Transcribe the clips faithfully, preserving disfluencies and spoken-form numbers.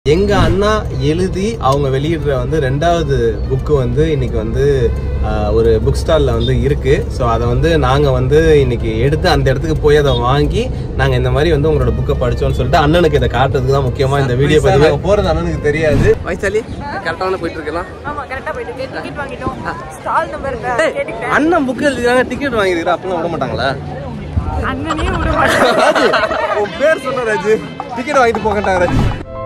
எங்க அண்ணா எழுதி அவங்க வெளியிடுற வந்து ரெண்டாவது புக்கு வந்து இன்னைக்கு வந்து ஒரு புக் ஸ்டால்ல வந்து இருக்கு. ஸோ அதை வந்து நாங்க வந்து இன்னைக்கு எடுத்து அந்த இடத்துக்கு போய் அதை வாங்கி நாங்க இந்த மாதிரி வந்து உங்களோட புக்கை படிச்சோம்னு சொல்லிட்டு அண்ணனுக்கு இதை காட்டுறதுக்கு தான் முக்கியமா இந்த வீடியோ பதிவு. போறது அண்ணனுக்கு தெரியாது. வயசாலி கரெக்டான போயிட்டு இருக்கலாம். அண்ணன் புக்கு எழுதிருக்காங்க, டிக்கெட் வாங்கிருக்கா அப்படிலாம் விட மாட்டாங்களா? அண்ணனே விட மாட்டாங்க. உன் பேர் சொன்ன ராஜு, டிக்கெட் வாங்கிட்டு போகட்டாங்க Raju.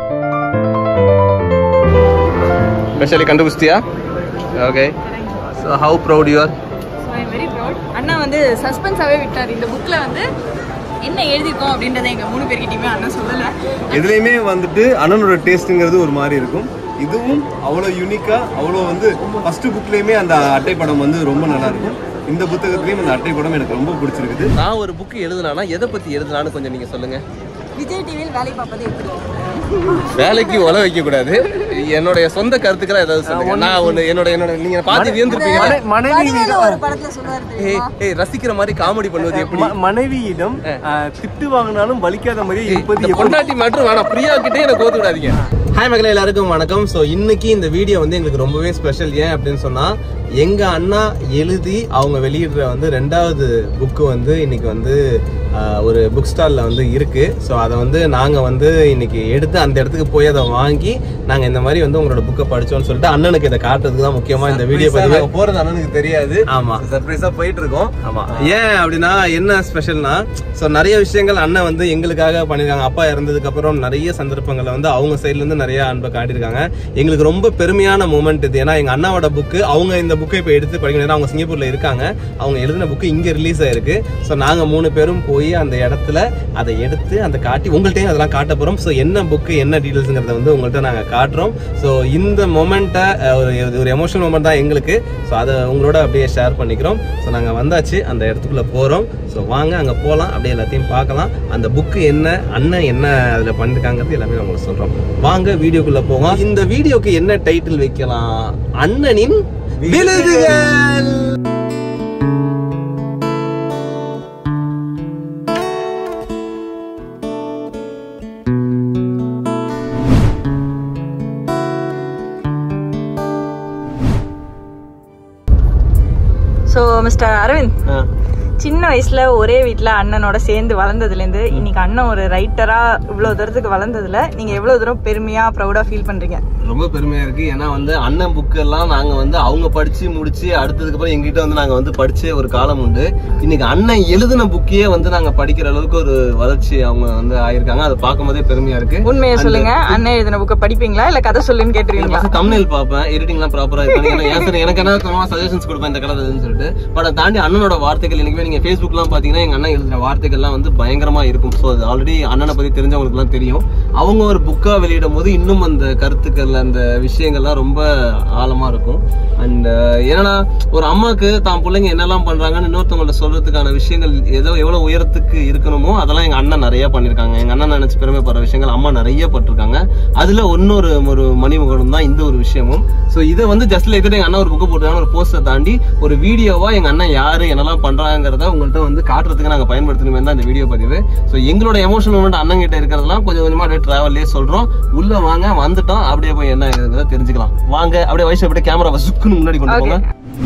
Especially கண்டுபிடிச்சியா? Okay. So how proud you are? So I am very proud. அண்ணா வந்து சஸ்பென்ஸாவே விட்டார். இந்த புக்ல வந்து என்ன எழுதிருக்கோம் அப்படின்றத எங்க மூணு பேர்கிட்டயுமே அண்ணா சொல்லல. இதுலயுமே வந்துட்டு அண்ணனோட டேஸ்ட்ங்கிறது ஒரு மாதிரி இருக்கும். இதுவும் அவ்வளோ யூனிக்கா, அவ்வளோ வந்து ஃபர்ஸ்ட் புக்லயுமே அந்த அட்டைப்படம் வந்து ரொம்ப நல்லா இருக்கும். இந்த புத்தகத்திலயும் அந்த அட்டைப்படம் எனக்கு ரொம்ப பிடிச்சிருக்குது. நான் ஒரு புக் எழுதுனானா எதை பத்தி எழுதுனான்னு கொஞ்சம் நீங்க சொல்லுங்க. விஜய் டிவியில் வேலை பார்ப்பது எப்படி? வேலைக்கு உல வைக்க கூடாது. என்னுடைய சொந்த கருத்துக்களை ஏதாவது சொல்லுங்க. நான் ஒண்ணு என்னோட என்னோட நீங்க பாத்து வியந்திருப்பீங்க. மனைவியிடம் ஒரு படத்துல சொல்றாரு தெரியுமா? ஏய் ரசிக்கிற மாதிரி காமெடி பண்ணுவது எப்படி? மனைவியிடம் திட்டு வாங்கினாலும் வலிக்காத மாதிரி இருப்பது பொண்டாட்டி மட்டும் வேணாம். பிரியா கிட்டே என்ன கோத்து விடாதீங்க. ஹாய் மக்களே, எல்லாருக்கும் வணக்கம். ஸோ இன்னைக்கு இந்த வீடியோ வந்து எங்களுக்கு ரொம்பவே ஸ்பெஷல். ஏன் அப்படின்னு சொன்னா எங்க அண்ணா எழுதி அவங்க வெளியிடுற வந்து ரெண்டாவது புக்கு வந்து இன்னைக்கு வந்து ஒரு புக் ஸ்டால்ல வந்து இருக்கு. ஸோ அதை வந்து நாங்க வந்து இன்னைக்கு எடுத்து அந்த இடத்துக்கு போய் அதை வாங்கி நாங்க இந்த மாதிரி வந்து உங்களோட புக்கை படிச்சோம்னு சொல்லிட்டு அண்ணனுக்கு இதை காட்டுறதுக்கு தான் முக்கியமா இந்த வீடியோ பதிவு. போறது அண்ணனுக்கு தெரியாது. ஆமா, சர்ப்ரைஸா போயிட்டு இருக்கோம். ஆமா, ஏன் அப்படின்னா என்ன ஸ்பெஷல்னா, ஸோ நிறைய விஷயங்கள் அண்ணன் வந்து எங்களுக்காக பண்ணிருக்காங்க. அப்பா இறந்ததுக்கு அப்புறம் நிறைய சந்தர்ப்பங்கள்ல வந்து அவங்க சைட்ல இருந்து நிறைய அன்பை காட்டியிருக்காங்க. எங்களுக்கு ரொம்ப பெருமையான மூமெண்ட் இது. ஏன்னா எங்க அண்ணாவோட புக்கு அவங்க இந்த புக்கை இப்போ எடுத்து படிக்கணும். அவங்க சிங்கப்பூர்ல இருக்காங்க. அவங்க எழுதின புக்கு இங்க ரிலீஸ் ஆயிருக்கு. ஸோ நாங்க மூணு பேரும் போய் அந்த இடத்துல அதை எடுத்து அந்த காட்டி உங்கள்கிட்டயும் அதெல்லாம் காட்ட போறோம். ஸோ என்ன புக்கு என்ன டீடைல்ஸ்ங்கிறத வந்து உங்கள்கிட்ட நாங்க காட்டுறோம். ஸோ இந்த மொமெண்ட்டை ஒரு எமோஷனல் மொமெண்ட் தான் எங்களுக்கு. ஸோ அதை உங்களோட அப்படியே ஷேர் பண்ணிக்கிறோம். ஸோ நாங்க வந்தாச்சு, அந்த இடத்துக்குள்ள போறோம். ஸோ வாங்க அங்க போகலாம், அப்படியே எல்லாத்தையும் பார்க்கலாம். அந்த புக்கு என்ன, அண்ணன் என்ன அதுல பண்ணிருக்காங்கிறது எல்லாமே உங்களுக்கு சொல்றோம். வாங்க வீடியோக்குள்ள போவோம். இந்த வீடியோக்கு என்ன டைட்டில் வைக்கலாம்? அண்ணனின் விழுதுகள். ஸோ மிஸ்டர் அரவிந்த், சின்ன வயசுல ஒரே வீட்டுல அண்ணனோட சேர்ந்து வளர்ந்ததுல இருந்து இன்னைக்கு அண்ணன் ஒரு ரைட்டரா இவ்வளவு தூரத்துக்கு வளர்ந்ததுல நீங்க எவ்வளவு தூரம் பெருமையா ப்ரௌடா ஃபீல் பண்றீங்க? ரொம்ப பெருமையா இருக்கு. ஏன்னா வந்து அண்ணன் புக்கு எல்லாம் நாங்க வந்து அவங்க படிச்சு முடிச்சு அடுத்ததுக்கு அப்புறம் எங்ககிட்ட வந்து நாங்க வந்து படிச்ச ஒரு காலம் உண்டு. இன்னைக்கு அண்ணன் எழுதின புக்கையே வந்து நாங்க படிக்கிற அளவுக்கு ஒரு வளர்ச்சி அவங்க வந்து ஆயிருக்காங்க. அதை பார்க்கும் போதே பெருமையா இருக்கு. உண்மையை சொல்லுங்க, அண்ணன் எழுதின புக்கை படிப்பீங்களா இல்ல கதை சொல்லுன்னு கேட்டுருவீங்களா? தம்ப்நெயில் பார்ப்பேன், எடிட்டிங் எல்லாம் ப்ராப்பரா இருக்கு. எனக்கு என்ன சஜஷன்ஸ் கொடுப்பேன் இந்த கலர் சொல்லிட்டு. பட் அதை தாண்டி அண்ணனோட வார்த்தைகள் எனக்கு நீங்க Facebook எல்லாம் பாத்தீங்கன்னா எங்க அண்ணன் எழுதுற வார்த்தைகள் எல்லாம் வந்து பயங்கரமா இருக்கும். ஸோ அது ஆல்ரெடி அண்ணனை பத்தி தெரிஞ்சவங்களுக்கு எல்லாம் தெரியும். அவங்க ஒரு புக்கா வெளியிடும் போது இன்னும் அந்த கருத்துக்கள் அந்த விஷயங்கள்லாம் ரொம்ப ஆழமா இருக்கும். அண்ட் ஏன்னா ஒரு அம்மாக்கு தான் பிள்ளைங்க என்னெல்லாம் பண்றாங்கன்னு இன்னொருத்தவங்கள்ட்ட சொல்றதுக்கான விஷயங்கள் ஏதோ எவ்வளவு உயரத்துக்கு இருக்கணுமோ அதெல்லாம் எங்க அண்ணன் நிறைய பண்ணிருக்காங்க. எங்க அண்ணன் நினைச்சு பெருமைப்படுற விஷயங்கள் அம்மா நிறைய பட்டிருக்காங்க. அதுல இன்னொரு ஒரு மணிமகனும் தான் இந்த ஒரு விஷயமும். ஸோ இதை வந்து ஜஸ்ட் லைக் எங்க அண்ணன் ஒரு புக்கு போட்டுருக்காங்க, ஒரு போஸ்டரை தாண்டி ஒரு வீடியோவா எங்க அண்ணன் யாரு என்னெல்லாம் பண்றாங்கிறத உங்கள்கிட்ட வந்து காட்டுறதுக்கு நாங்க பயன்படுத்தணுமே தான் இந்த வீடியோ பதிவு. ஸோ எங்களோட எமோஷனல் மூமெண்ட் அண்ணன் கிட்ட இருக்கிறதெல்லாம் கொஞ்சம் கொஞ்சமா அப்படியே டிராவல்லே சொல்றோம். உள்ள வாங்க, வந்துட்டோம், அப்படியே போய் என்ன இருக்குறத தெரிஞ்சுக்கலாம். வாங்க அப்படியே வயசு அப்படியே கேமரா சுக்குன்னு முன்னாடி கொண்டு போங்க.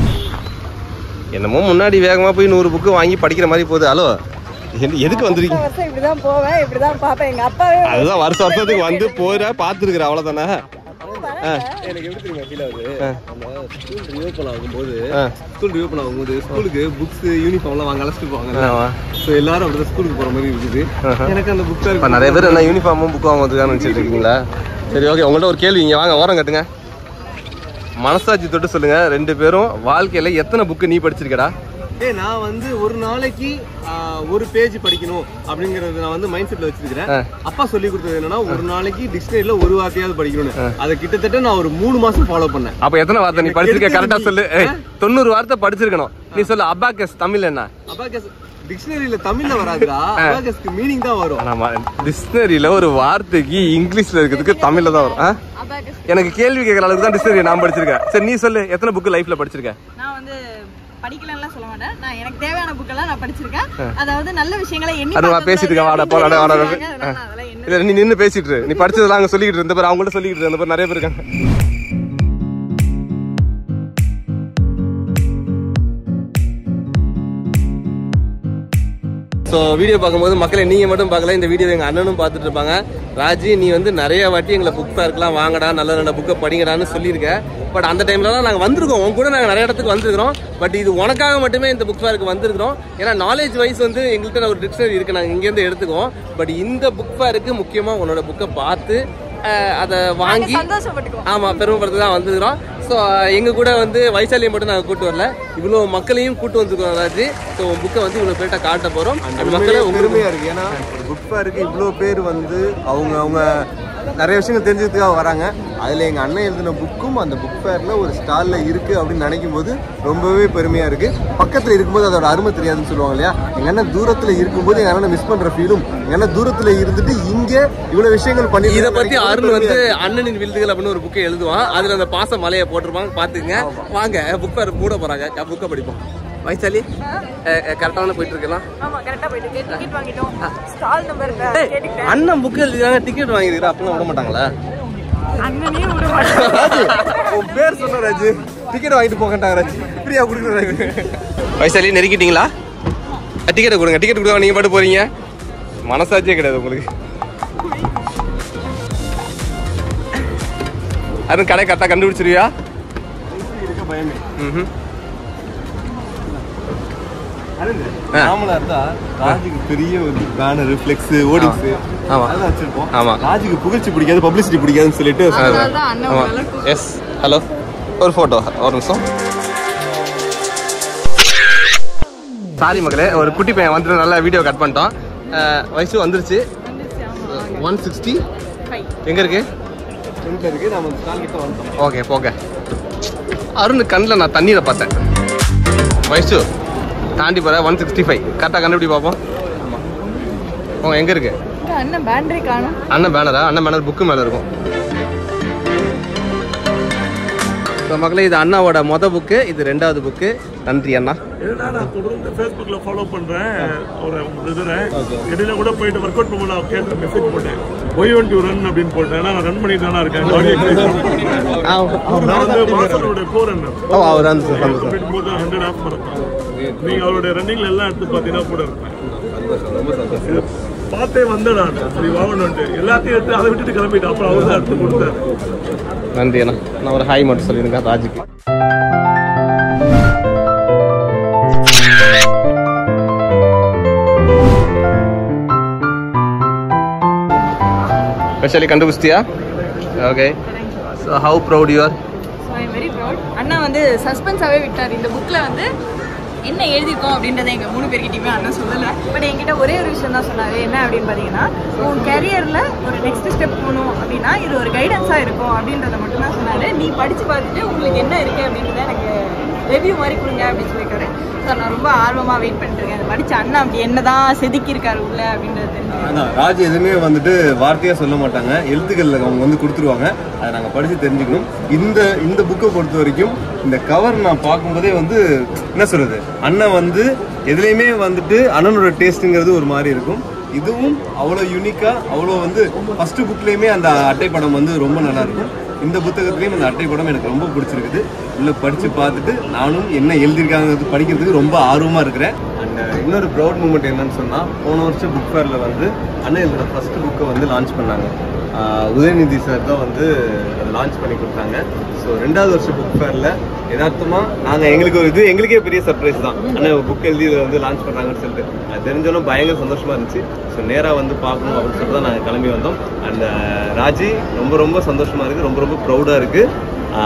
என்னமோ முன்னாடி வேகமா போய் நூறு புக்கு வாங்கி படிக்கிற மாதிரி போகுது. ஹலோ, எதுக்கு வந்துருக்கீங்க? இப்படிதான் போவேன், இப்படிதான் பாப்பேன். எங்க அப்பா அதுதான் வருஷ வருஷத்துக்கு வந்து போற பாத்துருக்குற அவ்வளவுதானே. எனக்கு எப்படி தெரியுமா ஃபீல் ஆகுது? ஸ்கூல் ரிஓபன் ஆகும்போது ஸ்கூல் ரிஓபன் ஆகும்போது ஸ்கூலுக்கு புக்ஸ் யூனிஃபார்ம்லாம் வாங்க அழைச்சிட்டு போவாங்க. ஸோ எல்லாரும் அப்படிதான் ஸ்கூலுக்கு போற மாதிரி இருக்குது. எனக்கு அந்த புக்ஸ் இருக்கு. நிறைய பேர் என்ன யூனிஃபார்மும் புக் வாங்குறதுக்கான நினைச்சிட்டு இருக்கீங்களா? சரி, ஓகே. உங்கள்ட்ட ஒரு கேள்வி, இங்க வாங்க, ஓரம் கட்டுங்க. மனசாட்சி தொட்டு சொல்லுங்க, ரெண்டு பேரும் வாழ்க்கையில எத்தனை புக்கு நீ படிச்சிருக்கடா? ஏ, நான் வந்து ஒரு நாளைக்கு ஒரு பேஜ் படிக்கணும் அப்படிங்கறது நான் வந்து மைண்ட் செட்ல வச்சிருக்கிறேன். அப்பா சொல்லி கொடுத்தது என்னன்னா ஒரு நாளைக்கு டிக்ஷனரியில ஒரு வார்த்தையாவது படிக்கணும். அதை கிட்டத்தட்ட நான் ஒரு மூணு மாசம் ஃபாலோ பண்ணேன். அப்ப எத்தனை வார்த்தை நீ படிச்சிருக்க? கரெக்டா சொல்லு. தொண்ணூறு வார்த்தை படிச்சிருக்கணும். நீ சொல்லு. அபாகஸ் தமிழ் என்ன? அபாகஸ் டிக்ஷனரியில தமிழ்ல வராதுடா, அபாகஸ்க்கு மீனிங் தான் வரும். ஆமா, டிக்ஷனரியில ஒரு வார்த்தைக்கு இங்கிலீஷ்ல இருக்கிறதுக்கு தமிழ்ல தான் வரும். எனக்கு கேள்வி கேட்கற அளவுக்கு தான் டிக்ஷனரி நான் படிச்சிருக்கேன். சரி, நீ சொல்லு, எத்தனை புக் லைஃப்ல படிச்சிருக்க? நான் வந்து படிக்கலாம் சொல்ல மாட்டேன். நான் எனக்கு தேவையான புக் எல்லாம் நான் படிச்சிருக்கேன். அதாவது நல்ல விஷயங்களை எண்ணி பேசிட்டு இருக்கேன். இல்ல நீ நின்னு பேசிட்டு இரு. நீ படிச்சதெல்லாம் அங்க சொல்லிட்டு இருந்த பேர் அவங்கள்ட்ட சொல்லிட்டு இருந்த பேர் நிறைய பேர் இருக்காங்க. ஸோ வீடியோ பார்க்கும்போது மக்களை நீங்கள் மட்டும் பார்க்கல, இந்த வீடியோ எங்கள் அண்ணனும் பார்த்துட்டு இருப்பாங்க. ராஜி, நீ வந்து நிறைய வாட்டி எங்களை புக் ஃபேர்க்கெலாம் வாங்கடா, நல்ல நல்ல புக்கை படிங்கடான்னு சொல்லியிருக்க. பட் அந்த டைம்லலாம் நாங்கள் வந்திருக்கோம், உங்க கூட நாங்கள் நிறைய இடத்துக்கு வந்திருக்கிறோம். பட் இது உனக்காக மட்டுமே இந்த புக் ஃபேருக்கு வந்திருக்கிறோம். ஏன்னா நாலேஜ் வைஸ் வந்து எங்கள்கிட்ட ஒரு டிக்ஷனரி இருக்குது, நாங்கள் இங்கேருந்து எடுத்துக்குவோம். பட் இந்த புக் ஃபேருக்கு முக்கியமாக உன்னோட புக்கை பார்த்து அதை வாங்கி ஆமாம் பெருமைப்படுத்த தான் வந்துருக்கிறோம். ஸோ எங்கள் கூட வந்து வைசாலியை மட்டும் நாங்கள் கூட்டு வரல, இவ்வளோ மக்களையும் கூட்டு வந்துருக்கோம் ராஜி. ஸோ புக்கை வந்து இவ்வளோ பேர்கிட்ட காட்ட போகிறோம். அந்த மக்களை பெருமையாக இருக்குது. ஏன்னா புக் ஃபேருக்கு இவ்வளோ பேர் வந்து அவங்க அவங்க நிறைய விஷயங்கள் தெரிஞ்சதுக்காக வராங்க. அதில் எங்கள் அண்ணன் எழுதின புக்கும் அந்த புக் ஃபேரில் ஒரு ஸ்டாலில் இருக்குது அப்படின்னு நினைக்கும் போது ரொம்பவே பெருமையாக இருக்குது. பக்கத்தில் இருக்கும்போது அதோட அருமை தெரியாதுன்னு சொல்லுவாங்க இல்லையா, எங்கள் அண்ணன் தூரத்தில் இருக்கும்போது எங்கள் அண்ணனை மிஸ் பண்ணுற ஃபீலும், எங்கள் அண்ணன் தூரத்தில் இருந்துட்டு இங்கே இவ்வளோ விஷயங்கள் பண்ணி இதை பற்றி அருண் வந்து அண்ணனின் விருதுகள் அப்படின்னு ஒரு புக்கை எழுதுவான். அதில் அந்த பாச மலையை போட்டிருப்பாங்க, பார்த்துக்குங்க. வாங்க புக் ஃபேர் மூட போகிறாங்க, புக்கை படிப்போம். வைசாலி கரெக்டான போயிட்டு இருக்கலாம். அண்ணன் புக் எழுதிருக்காங்க, டிக்கெட் வாங்கிருக்கா, அப்படிலாம் விட மாட்டாங்களா? உன் பேர் சொன்ன ராஜு, டிக்கெட் வாங்கிட்டு போகட்டாங்க ராஜு, ஃப்ரீயா கொடுக்குறாங்க. வைசாலி நெருக்கிட்டீங்களா? டிக்கெட்டை கொடுங்க, டிக்கெட் கொடுத்தா நீங்க பாட்டு போறீங்க. மனசாட்சியே கிடையாது உங்களுக்கு. அது கடை கரெக்டாக கண்டுபிடிச்சிருவியா? பயமே. ம் நாமளா இருந்தா ராஜுக்கு பெரிய ஒரு பேனர், ஃப்ளெக்ஸ், ஓடிங்ஸ் அதெல்லாம் வச்சிருப்போம். ஆமா, ராஜுக்கு புகழ்ச்சி பிடிக்காது, பப்ளிசிட்டி பிடிக்காதுன்னு சொல்லிட்டு. எஸ், ஹலோ, ஒரு போட்டோ, ஒரு நிமிஷம். சாரி மக்களே, ஒரு குட்டி பையன் வந்துட்டு நல்லா வீடியோ கட் பண்ணிட்டோம். வயசு வந்துருச்சு. ஒன் சிக்ஸ்டி எங்க இருக்கு? இருக்கு. நம்ம கால் கிட்ட வந்துட்டோம். ஓகே போங்க. அருண் கண்ணில் நான் தண்ணீரை பார்த்தேன். வயசு தாண்டி போற ஒன் சிக்ஸ்டி ஃபைவ் கரெக்டாக கண்டுபிடி பார்ப்போம். ஆமாம், எங்கே இருக்கு அண்ணன் பேனரே காணும். அண்ணன் பேனரா? அண்ணன் பேனர் புக்கு மேலே இருக்கும். மக்களே, இது அண்ணாவோட மொத புக்கு, இது ரெண்டாவது புக்கு. நன்றி அண்ணா. நான் தொடர்ந்து ஃபேஸ்புக்ல ஃபாலோ பண்றேன். ஒரு பிரதரை இடையில கூட போயிட்டு ஒர்க் அவுட் பண்ண கேட்டு மெசேஜ் போட்டேன். ஒய் ஒன் டு ரன் அப்படின்னு போட்டேன். நான் ரன் பண்ணிட்டு தானே இருக்கேன். நான் வந்து மாஸ்டரோட ஃபோர் ரன்னர். ஓ, அவர் ரன் போது ஹண்ட்ரட் ஆஃப் மறக்காம நீங்க அவருடைய ரன்னிங்ல எல்லாம் எடுத்து பார்த்தீங்கன்னா கூட இருப்பேன். பார்த்தே வந்தேன் நான், சரி வாங்கணும்ட்டு எல்லாத்தையும் எடுத்து அதை விட்டுட்டு கிளம்பிட்டேன். அப்புறம் அவர் தான் எடுத்து கொடுத்தாரு. நன்றி அண்ணா. நான் ஒரு ஹாய் மட்டும் சொல்லிடுங்க ராஜுக்கு. ஸ்பெஷலி கண்டுபிடிச்சியா? Okay. So how proud you are? So I am very proud. அண்ணா வந்து சஸ்பென்ஸாகவே விட்டார். இந்த புக்கில் வந்து என்ன எழுதியிருக்கோம் அப்படின்றத எங்கள் மூணு பேர்கிட்டையுமே அண்ணன் சொல்லலை. பட் என்கிட்ட ஒரே ஒரு விஷயம் தான் சொன்னார். என்ன அப்படின்னு பார்த்தீங்கன்னா, உன் கேரியரில் ஒரு நெக்ஸ்ட் ஸ்டெப் போகணும் அப்படின்னா இது ஒரு கைடன்ஸாக இருக்கும் அப்படின்றத மட்டும் தான் சொன்னார். நீ படித்து பார்த்துட்டு உங்களுக்கு என்ன இருக்குது அப்படின்றத எனக்கு ரிவ்யூ மாதிரி கொடுங்க அப்படின்னு சொல்லியிருக்காரு. ஸோ நான் ரொம்ப ஆர்வமாக வெயிட் பண்ணிட்டுருக்கேன். அதை படித்த அண்ணா அப்படி என்ன தான் செதுக்கியிருக்காரு உள்ள அப்படின்றது. அதான் ராஜ் எதுவுமே வந்துட்டு வார்த்தையாக சொல்ல மாட்டாங்க, எழுத்துக்களில் அவங்க வந்து கொடுத்துருவாங்க. அதை நாங்கள் படித்து தெரிஞ்சுக்கணும். இந்த இந்த புக்கை பொறுத்த வரைக்கும் இந்த கவர் நான் பார்க்கும்போதே வந்து என்ன சொல்கிறது, அண்ணன் வந்து எதுலேயுமே வந்துட்டு அண்ணனோட டேஸ்ட்டுங்கிறது ஒரு மாதிரி இருக்கும். இதுவும் அவ்வளோ யூனிக்காக, அவ்வளோ வந்து ஃபஸ்ட்டு புக்லேயுமே அந்த அட்டைப்படம் வந்து ரொம்ப நல்லாயிருக்கும். இந்த புத்தகத்துலேயும் அந்த அட்டைப்படம் எனக்கு ரொம்ப பிடிச்சிருக்குது. உள்ள படித்து பார்த்துட்டு நானும் என்ன எழுதியிருக்காங்கிறது படிக்கிறதுக்கு ரொம்ப ஆர்வமாக இருக்கிறேன். அண்ட் இன்னொரு ப்ரௌட் மூமெண்ட் என்னன்னு சொன்னால், போன வருஷம் புக் ஃபேரில் வந்து அண்ணன் என்னோட ஃபஸ்ட்டு புக்கை வந்து லான்ச் பண்ணாங்க. உதயநிதி சார் தான் வந்து அதை லான்ச் பண்ணி கொடுத்தாங்க. ஸோ ரெண்டாவது வருஷம் புக் ஃபேரில் யதார்த்தமாக நாங்கள் எங்களுக்கு ஒரு இது எங்களுக்கே பெரிய சர்ப்ரைஸ் தான். ஆனால் புக் எழுதி இதை வந்து லான்ச் பண்ணுறாங்கன்னு சொல்லிட்டு அது தெரிஞ்சோன்னா பயங்கர சந்தோஷமாக இருந்துச்சு. ஸோ நேராக வந்து பார்க்கணும் அப்படின்னு சொல்லிட்டு தான் நாங்கள் கிளம்பி வந்தோம். அண்ட் ராஜி ரொம்ப ரொம்ப சந்தோஷமாக இருக்குது, ரொம்ப ரொம்ப ப்ரௌடாக இருக்குது.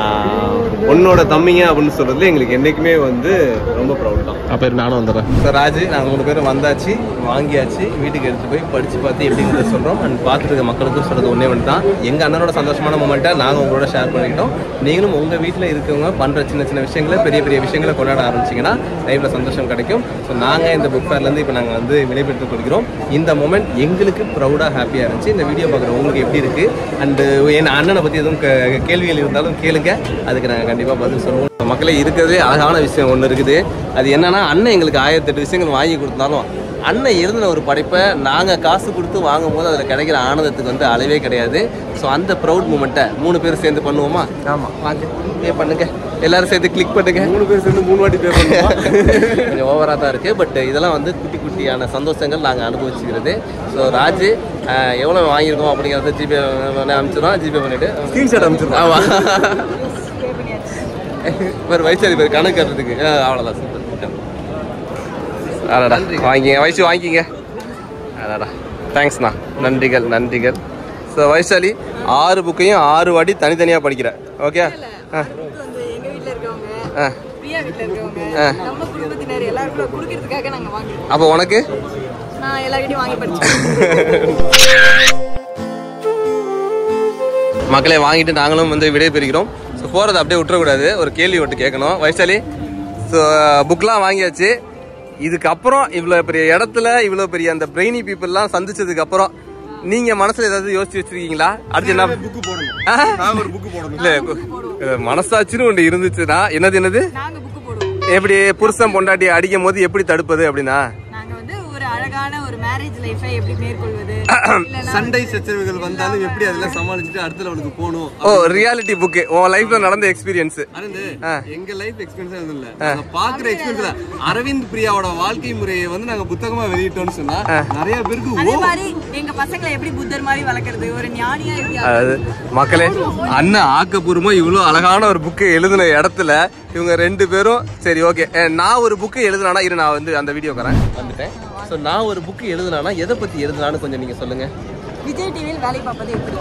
உன்னோட தம்பிங்க அப்படின்னு சொல்றதுல எங்களுக்கு என்னைக்குமே வந்து ரொம்ப ப்ரௌட் தான். அப்போ நானும் வந்துடுறேன். சார் ராஜு, நாங்கள் மூணு பேரும் வந்தாச்சு, வாங்கியாச்சு, வீட்டுக்கு எடுத்து போய் படித்து பார்த்து எப்படிங்கிறத சொல்கிறோம். அண்ட் பார்த்துட்டு இருக்க மக்களுக்கும் சொல்கிறது ஒன்றே ஒன்று தான், எங்கள் அண்ணனோட சந்தோஷமான மூமெண்ட்டை நாங்கள் உங்களோட ஷேர் பண்ணிக்கிட்டோம். நீங்களும் உங்கள் வீட்டில் இருக்கவங்க பண்ணுற சின்ன சின்ன விஷயங்களை, பெரிய பெரிய விஷயங்களை கொண்டாட ஆரம்பிச்சிங்கன்னா லைஃப்பில் சந்தோஷம் கிடைக்கும். ஸோ நாங்கள் இந்த புக் ஃபேர்லேருந்து இப்போ நாங்கள் வந்து விடைபெற்று கொடுக்குறோம். இந்த மூமெண்ட் எங்களுக்கு ப்ரௌடாக ஹாப்பியாக இருந்துச்சு. இந்த வீடியோ பார்க்குற உங்களுக்கு எப்படி இருக்குது? அண்டு என் அண்ணனை பற்றி எதுவும் கேள்விகள் இருந்தாலும் கேளுங்க, அதுக்கு நாங்கள் கண்டிப்பாக பதில் சொல்லுவோம். மக்களே, இருக்கிறதே அழகான விஷயம் ஒன்று இருக்குது. அது என்னன்னா, அண்ணன் எங்களுக்கு ஆயிரத்தி எட்டு விஷயங்கள் வாங்கி கொடுத்தாலும் அண்ணன் எழுதின ஒரு படைப்பை நாங்கள் காசு கொடுத்து வாங்கும் போது அதில் கிடைக்கிற ஆனந்தத்துக்கு வந்து அளவே கிடையாது. ஸோ அந்த ப்ரௌட் மூமெண்ட்டை மூணு பேர் சேர்ந்து பண்ணுவோமா? ஆமாம், வாங்க பே பண்ணுங்க, எல்லாரும் சேர்ந்து கிளிக் பண்ணுங்க. மூணு பேர் சேர்ந்து மூணு வாட்டி பே பண்ணுவோம். கொஞ்சம் ஓவராக தான் இருக்குது. பட் இதெல்லாம் வந்து குட்டி குட்டியான சந்தோஷங்கள் நாங்கள் அனுபவிச்சுக்கிறது. ஸோ ராஜு எவ்வளோ வாங்கியிருக்கோம் அப்படிங்கிறத ஜிபே அனுப்பிச்சிடும். ஜிபே பண்ணிவிட்டு ஸ்க்ரீன்ஷாட் அனுப்பிச்சிடும். ஆமாம், பேர் வயசாரி பேர் கணக்கு கட்டுறதுக்கு அவ்வளோதான். சூப்பர். அடாடா வாங்கிங்க வயசு வாங்கிங்க. அடாடா தேங்க்ஸ்ண்ணா, நன்றிகள் நன்றிகள். ஸோ வைசாலி ஆறு புக்கையும் ஆறு வாட்டி தனித்தனியாக படிக்கிறேன். ஓகே. ஆ ஆ அப்போ உனக்கு மக்களே வாங்கிட்டு நாங்களும் வந்து விடை பெறுகிறோம். ஸோ போகிறத அப்படியே விட்டுறக்கூடாது, ஒரு கேள்வி மட்டும் கேட்கணும். வைசாலி, ஸோ புக்லாம் வாங்கியாச்சு. இதுக்கப்புறம் இவ்வளோ பெரிய இடத்துல இவ்வளோ பெரிய அந்த பிரெயினி பீப்புளெலாம் சந்திச்சதுக்கு அப்புறம் நீங்க மனசுல ஏதாவது யோசிச்சு வச்சிருக்கீங்களா? அடுத்து என்ன புக்கு போடணும்? ஒரு புக்கு போடணும். இல்ல மனசாட்சின்னு ஒன்று இருந்துச்சுன்னா என்னது என்னது எப்படி புருஷன் பொண்டாட்டி அடிக்கும் போது எப்படி தடுப்பது அப்படின்னா அழகான ஒரு மேரேஜ் லைஃபை எப்படி மேற்கொள்வது, சண்டை சச்சரவுகள் வந்தாலும் எப்படி அதெல்லாம் சமாளிச்சுட்டு அடுத்த லெவலுக்கு போகணும். ஓ ரியாலிட்டி புக், உன் லைஃப்ல நடந்த எக்ஸ்பீரியன்ஸ். எங்க லைஃப் எக்ஸ்பீரியன்ஸ் இல்ல, நாங்க பாக்குற எக்ஸ்பீரியன்ஸ்ல அரவிந்த் பிரியாவோட வாழ்க்கை முறையை வந்து நாங்க புத்தகமா வெளியிட்டோம்னு சொன்னா நிறைய பேருக்கு அதே மாதிரி எங்க பசங்களை எப்படி புத்தர் மாதிரி வளர்க்கறது, ஒரு ஞானியா எப்படி. மக்களே அண்ணன் ஆக்கப்பூர்வமா இவ்வளவு அழகான ஒரு புக்கு எழுதின இடத்துல இவங்க ரெண்டு பேரும் சரி ஓகே நான் ஒரு புக்கு எழுதுனானா இரு நான் வந்து அந்த வீடியோ வரேன் வந்துட்டேன். ஸோ நான் ஒரு புக்கு எழுதுனானா எதை பத்தி எழுதுனான்னு கொஞ்சம் நீங்க சொல்லுங்க. விஜய் டிவியில் வேலை பார்ப்பது எப்படி?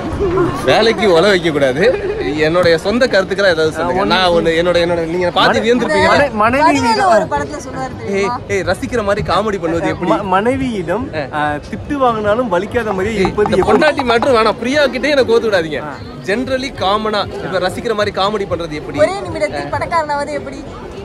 வேலைக்கு உல வைக்க கூடாது, என்னுடைய சொந்த கருத்துக்களை ஏதாவது சொல்லுங்க. நான் ஒண்ணு என்னோட என்னோட நீங்க பார்த்து வியந்திருப்பீங்க. மனைவி ஒரு படத்துல சொல்றாரு, ஏய் ரசிக்கிற மாதிரி காமெடி பண்ணுவது எப்படி? மனைவியிடம் திட்டு வாங்கினாலும் வலிக்காத மாதிரி இருப்பது. பொண்டாட்டி மட்டும் வேணாம், பிரியா கிட்டே எனக்கு கோத்து விடாதீங்க. ஜென்ரலி காமனா இப்ப ரசிக்கிற மாதிரி காமெடி பண்றது எப்படி? ஒரே நிமிடத்தில் பணக்காரனாவது எப்படி?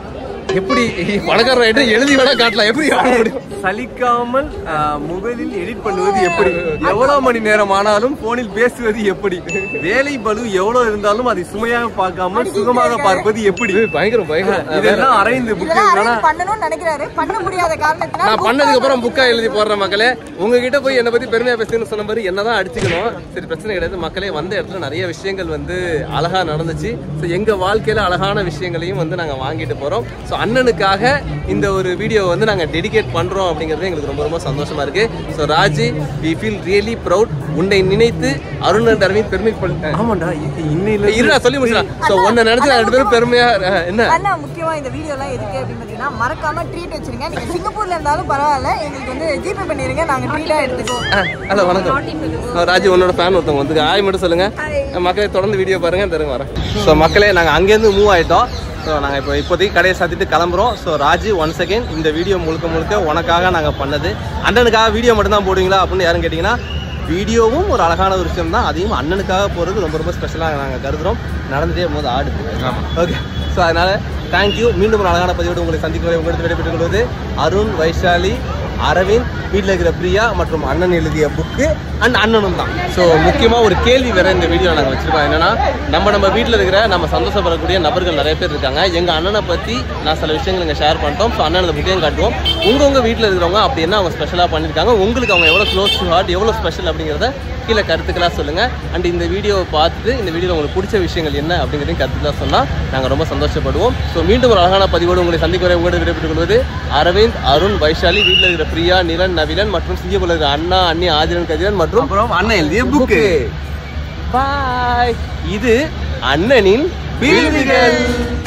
எப்படி பணக்காரன் எழுதி வேணா காட்டலாம், எப்படி சலிக்காமல் மொபைலில் எடிட் பண்ணுவது எப்படி? எவ்வளவு மணி நேரம் ஆனாலும் போனில் பேசுவது எப்படி? வேலை பளு எவ்வளவு இருந்தாலும் அதை சுமையாக பார்க்காம சுகமாக பார்ப்பது எப்படி? பயங்கரம் பயங்கரம். இதெல்லாம் அரவிந்த் புக்கு பண்ணணும்னு நினைக்கிறாரு, பண்ண முடியாத காரணத்தினால நான் பண்ணதுக்கு அப்புறம் புக்கா எழுதி போடுறேன். மக்களே உங்ககிட்ட போய் என்னை பத்தி பெருமையா பேசுன்னு சொன்ன மாதிரி என்னதான் அடிச்சுக்கணும், சரி பிரச்சனை கிடையாது. மக்களே வந்த இடத்துல நிறைய விஷயங்கள் வந்து அழகா நடந்துச்சு. ஸோ எங்க வாழ்க்கையில அழகான விஷயங்களையும் வந்து நாங்க வாங்கிட்டு போறோம். ஸோ அண்ணனுக்காக இந்த ஒரு வீடியோ வந்து நாங்க டெடிகேட் பண்றோம் அப்படிங்கிறது எங்களுக்கு ரொம்ப ரொம்ப சந்தோஷமா இருக்கு. So Raji we feel really proud. உன்னை நினைத்து அருண் அண்ட் அரவிந்த் பெருமை பண்ண. ஆமாண்டா இன்னையில இரு நான் சொல்லி முடிச்சேன். ஸோ உன்னை நினைச்சு ரெண்டு பேரும் பெருமையா என்ன அண்ணா முக்கியமா இந்த வீடியோ எல்லாம் எதுக்கு அப்படின்னு பாத்தீங்கன்னா மறக்காம ட்ரீட் வச்சிருங்க. நீங்க சிங்கப்பூர்ல இருந்தாலும் பரவாயில்ல, எங்களுக்கு வந்து ஜிபே பண்ணிருங்க, நாங்க ட்ரீட்டா எடுத்துக்குவோம். ஹலோ வணக்கம் ராஜி, உன்னோட ஃபேன் ஒருத்தவங்க வந்து ஆய் மட்டும் சொல்லுங்க. மக்களே தொடர்ந்து வீடியோ பாருங்க, தருங்க வரேன். ஸோ மக்களே நாங்கள் அங்கேருந்து மூவ் ஆயிட்டோம். ஸோ நாங்கள் இப்போ இப்போதைக்கு கடையை சாத்திட்டு கிளம்புறோம். ஸோ ராஜி ஒன்ஸ் அகேன் இந்த வீடியோ முழுக்க முழுக்க உனக்காக நாங்கள் பண்ணது. அண்ணனுக்காக வீடியோ மட்டும்தான் போடுவீங்களா அப்படின்னு யாரும் கேட்டிங்கன்னா வீடியோவும் ஒரு அழகான ஒரு விஷயம் தான், அதையும் அண்ணனுக்காக போகிறது ரொம்ப ரொம்ப ஸ்பெஷலாக நாங்கள் கருதுகிறோம். நடந்துட்டே போது ஆடுது. ஆமாம் ஓகே. ஸோ அதனால் தேங்க்யூ. மீண்டும் ஒரு அழகான பதிவோடு உங்களை சந்திக்க வரை உங்களுக்கு விடைபெற்றுக் கொள்வது அருண், வைஷாலி, அரவிந்த், வீட்டில் இருக்கிற பிரியா மற்றும் அண்ணன் எழுதிய புக்கு அண்ட் அண்ணனும் தான். ஸோ முக்கியமாக ஒரு கேள்வி வேற இந்த வீடியோ நாங்கள் வச்சிருக்கோம். என்னன்னா நம்ம நம்ம வீட்டில் இருக்கிற நம்ம சந்தோஷப்படக்கூடிய நபர்கள் நிறைய பேர் இருக்காங்க. எங்கள் அண்ணனை பற்றி நான் சில விஷயங்கள் இங்கே ஷேர் பண்ணிட்டோம். ஸோ அண்ணன் புக்கையும் காட்டுவோம். உங்கள் உங்கள் வீட்டில் இருக்கிறவங்க அப்படி என்ன அவங்க ஸ்பெஷலாக பண்ணியிருக்காங்க, உங்களுக்கு அவங்க எவ்வளோ க்ளோஸ் டு ஹார்ட், எவ்வளோ ஸ்பெஷல் அப்படிங்கிறத கீழே கருத்துக்களாக சொல்லுங்கள். அண்ட் இந்த வீடியோவை பார்த்துட்டு இந்த வீடியோவில் உங்களுக்கு பிடிச்ச விஷயங்கள் என்ன அப்படிங்கிறதையும் கருத்துக்களாக சொன்னால் நாங்கள் ரொம்ப சந்தோஷப்படுவோம். ஸோ மீண்டும் ஒரு அழகான பதிவோடு உங்களை சந்திக்க வரை உங்களோட விடைபெற்றுக் கொள்வது அரவிந்த், அருண், வைஷாலி, வீட்டில் இருக்கிற பிரியா, நிலன், நவீனன் மற்றும் சிங்கப்பூர்ல இருக்கிற அண்ணா, அண்ணி, ஆதிரன், கதிரன் மற்றும் அண்ணன் எழுதிய புக்கு. பாய். இது அண்ணனின் வீடுகள்.